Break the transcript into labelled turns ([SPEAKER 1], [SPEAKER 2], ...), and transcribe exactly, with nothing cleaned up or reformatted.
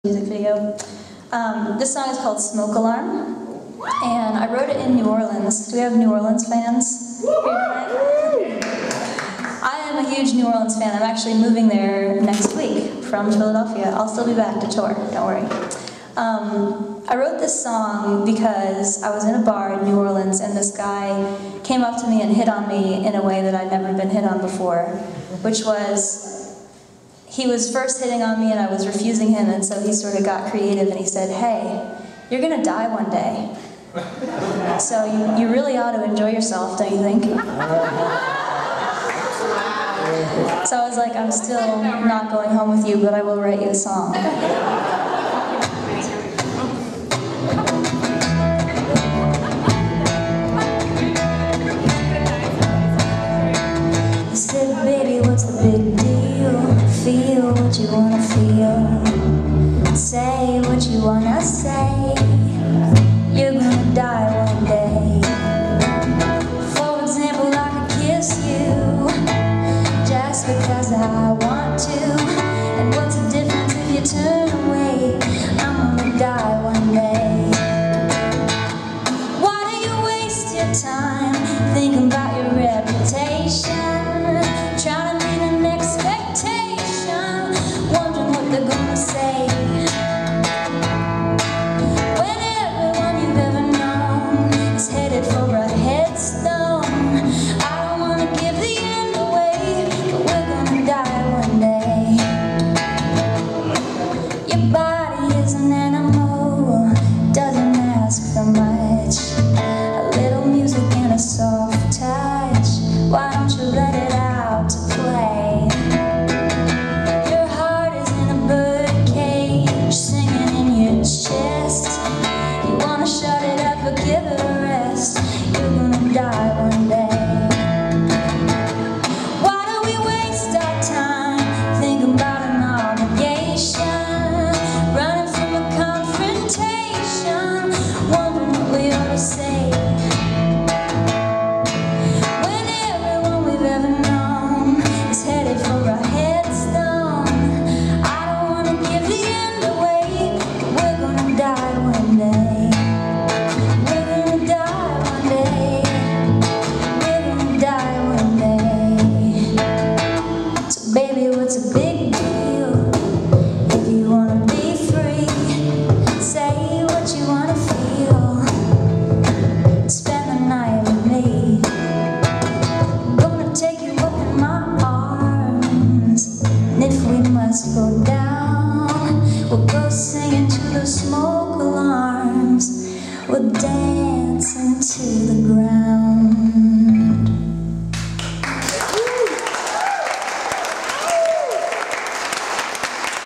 [SPEAKER 1] Music video. Um, this song is called Smoke Alarm, and I wrote it in New Orleans. Do we have New Orleans fans here tonight? I am a huge New Orleans fan. I'm actually moving there next week from Philadelphia. I'll still be back to tour, don't worry. Um, I wrote this song because I was in a bar in New Orleans and this guy came up to me and hit on me in a way that I'd never been hit on before, which was, he was first hitting on me and I was refusing him, and so he sort of got creative and he said, "Hey, you're gonna die one day. So you, you really ought to enjoy yourself, don't you think?" So I was like, I'm still not going home with you, but I will write you a song. He said, "Baby, what's the big deal? Feel what you wanna feel. Say what you wanna say. You're gonna die one day. For example, I could kiss you just because I want to. And what's the difference if you turn away? I'm gonna die one day. Why do you waste your time thinking about your reputation? Trying to meet an expectation, wondering what they're gonna say. When everyone you've ever known is headed for a headstone. I don't wanna give the end away, but we're gonna die one day. Your body is an animal, doesn't ask for much. A little music and a soft touch. Why don't you let it out to play? Your heart is in a bird cage, singing in your chest. You wanna shut it up or give it a rest. You're gonna die one day. Why do we waste our time thinking about an obligation? Running from a confrontation, wondering what we ought to say. When everyone we've ever known is headed for a headstone. I don't wanna give the end away, but we're gonna die one day. We're gonna die one day. We're gonna die one day. So baby, what's a big deal? If you wanna be free, say what you wanna feel. Spend the night with me. Gonna take you up in my arms, and if we must go down, we'll go singing to the smoke alarms. We'll dance into the